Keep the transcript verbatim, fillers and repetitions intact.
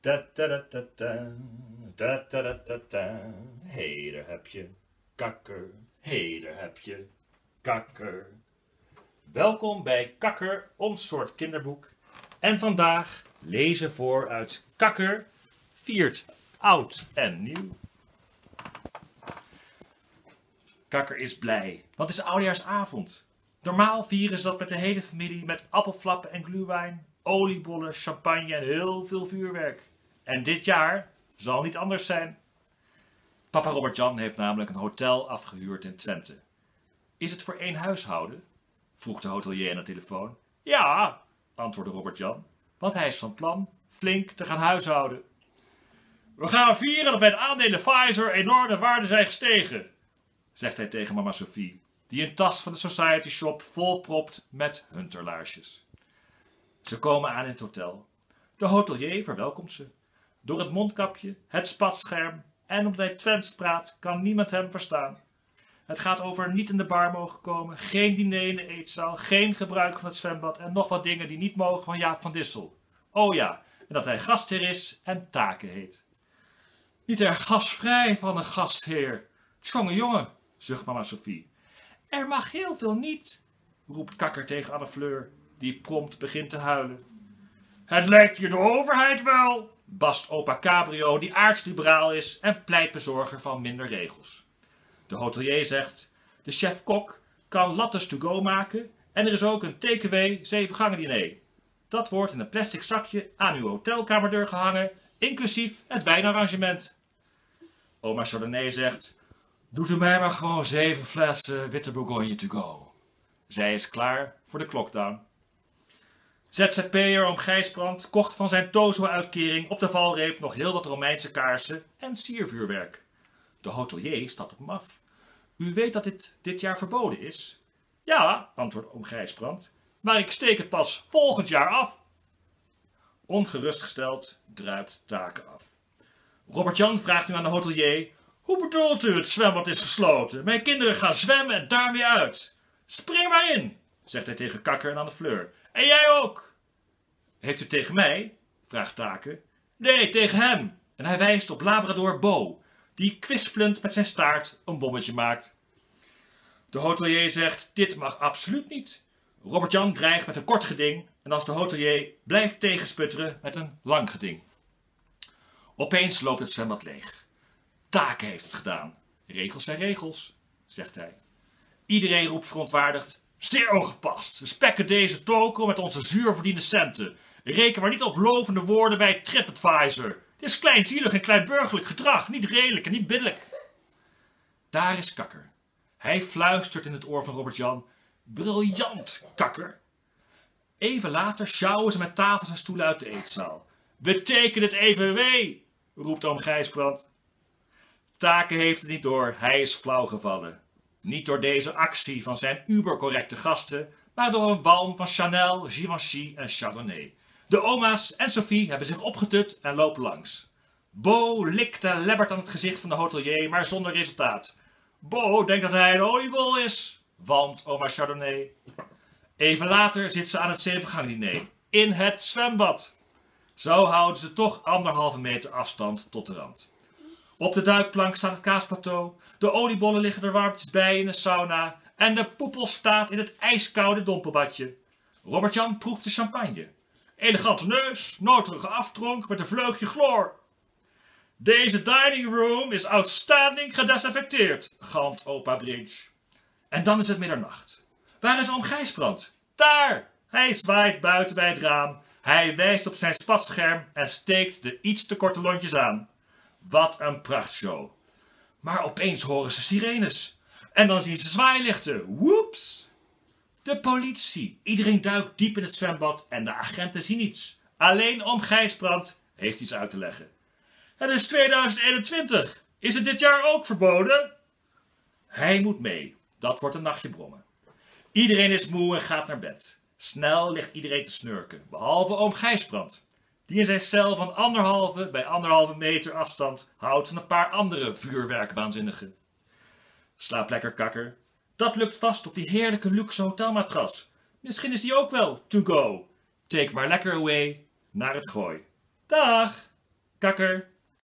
Da da da da da. Da da da da da. Hé, daar heb je Kakker. Hé, daar heb je Kakker. Welkom bij Kakker, ons soort kinderboek. En vandaag lezen voor uit Kakker viert oud en nieuw. Kakker is blij, want het is oudejaarsavond. Normaal vieren ze dat met de hele familie met appelflappen en glühwein, oliebollen, champagne en heel veel vuurwerk. En dit jaar zal niet anders zijn. Papa Robert-Jan heeft namelijk een hotel afgehuurd in Twente. Is het voor één huishouden? Vroeg de hotelier aan de telefoon. Ja, antwoordde Robert-Jan, want hij is van plan flink te gaan huishouden. We gaan vieren dat bij de aandelen Pfizer enorm de waarde zijn gestegen, zegt hij tegen mama Sophie, die een tas van de Society Shop volpropt met hunterlaarsjes. Ze komen aan in het hotel. De hotelier verwelkomt ze. Door het mondkapje, het spatscherm en omdat hij Twents praat, kan niemand hem verstaan. Het gaat over niet in de bar mogen komen, geen diner in de eetzaal, geen gebruik van het zwembad en nog wat dingen die niet mogen van Jaap van Dissel. Oh ja, en dat hij gastheer is en Taken heet. Niet erg gastvrij van een gastheer. Tjonge jongen, zucht mama Sophie. Er mag heel veel niet, roept Kakker tegen Anne Fleur, die prompt begint te huilen. Het lijkt hier de overheid wel, bast opa Cabrio, die aartsliberaal is en pleitbezorger van minder regels. De hotelier zegt, de chef-kok kan lattes to go maken en er is ook een takeaway zeven gangen diner. Dat wordt in een plastic zakje aan uw hotelkamerdeur gehangen, inclusief het wijnarrangement. Oma Chardonnay zegt, doet u mij maar gewoon zeven flessen witte Bourgogne to go. Zij is klaar voor de klokdown. Z Z P'er Oom Gijsbrand kocht van zijn Tozo-uitkering op de valreep nog heel wat Romeinse kaarsen en siervuurwerk. De hotelier stapt op hem af. U weet dat dit dit jaar verboden is? Ja, antwoordt Oom Gijsbrand, maar ik steek het pas volgend jaar af. Ongerustgesteld druipt Taken af. Robert-Jan vraagt nu aan de hotelier, hoe bedoelt u het zwembad is gesloten? Mijn kinderen gaan zwemmen en daar weer uit. Spring maar in, zegt hij tegen Kakker en Anne Fleur. En jij ook. Heeft u tegen mij? Vraagt Taken. Nee, tegen hem. En hij wijst op Labrador Bo, die kwispelend met zijn staart een bommetje maakt. De hotelier zegt, dit mag absoluut niet. Robert-Jan dreigt met een kort geding en als de hotelier blijft tegensputteren met een lang geding. Opeens loopt het zwembad leeg. Taken heeft het gedaan. Regels zijn regels, zegt hij. Iedereen roept verontwaardigd, zeer ongepast. We spekken deze toko met onze zuurverdiende centen. Reken maar niet op lovende woorden bij TripAdvisor. Dit is kleinzielig en kleinburgerlijk gedrag, niet redelijk en niet billijk. Daar is Kakker. Hij fluistert in het oor van Robert-Jan. Briljant, Kakker. Even later sjouwen ze met tafels en stoelen uit de eetzaal. Beteken het even wee, roept oom Gijsbrand. Taken heeft het niet door, hij is flauw gevallen. Niet door deze actie van zijn ubercorrecte gasten, maar door een walm van Chanel, Givenchy en Chardonnay. De oma's en Sophie hebben zich opgetut en lopen langs. Bo likt en lebbert aan het gezicht van de hotelier, maar zonder resultaat. Bo denkt dat hij een oliebol is, walmt oma Chardonnay. Even later zit ze aan het zevengangen diner, in het zwembad. Zo houden ze toch anderhalve meter afstand tot de rand. Op de duikplank staat het kaasplateau, de oliebollen liggen er warmpjes bij in de sauna en de poepel staat in het ijskoude dompelbadje. Robert-Jan proeft de champagne. Elegante neus, noterige aftronk met een vleugje chloor. Deze dining room is outstanding gedesinfecteerd, galmt opa Bridge. En dan is het middernacht. Waar is oom Gijsbrand? Daar! Hij zwaait buiten bij het raam. Hij wijst op zijn spatscherm en steekt de iets te korte lontjes aan. Wat een prachtshow. Maar opeens horen ze sirenes. En dan zien ze zwaailichten. Woeps! De politie. Iedereen duikt diep in het zwembad en de agenten zien niets. Alleen oom Gijsbrand heeft iets uit te leggen. Het is tweeduizend eenentwintig. Is het dit jaar ook verboden? Hij moet mee. Dat wordt een nachtje brommen. Iedereen is moe en gaat naar bed. Snel ligt iedereen te snurken, behalve oom Gijsbrand, die in zijn cel van anderhalve bij anderhalve meter afstand houdt van een paar andere vuurwerkwaanzinnigen. Slaap lekker, Kakker. Dat lukt vast op die heerlijke luxe hotelmatras. Misschien is die ook wel to go. Take maar lekker away naar het gooi. Dag! Kakker